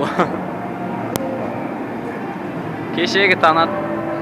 Кешегі танат.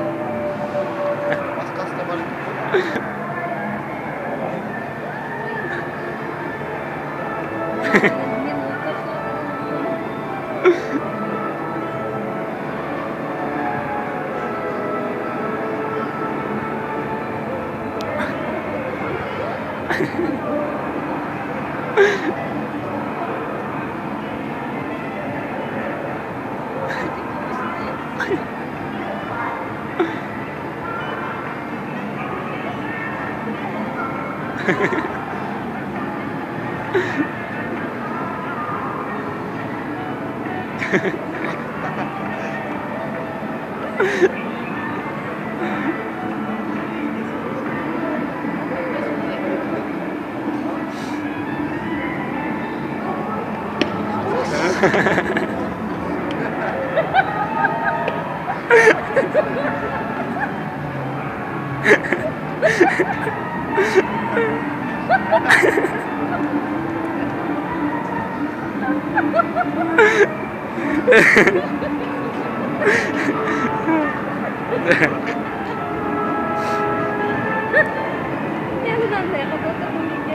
Я не знаю, я как-то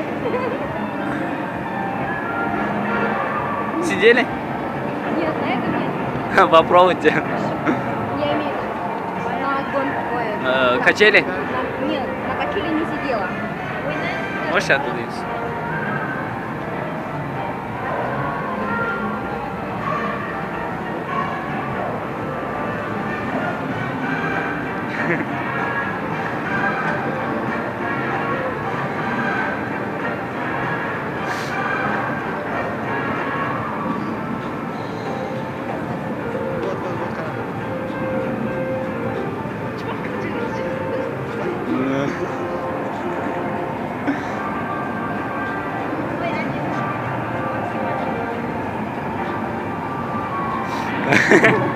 Сидели? Нет, на этом нет. Попробуйте. Я имею в виду на гонку. Качели? Нет, на качели не сидела. Можешь оттуда идти? Ой, они-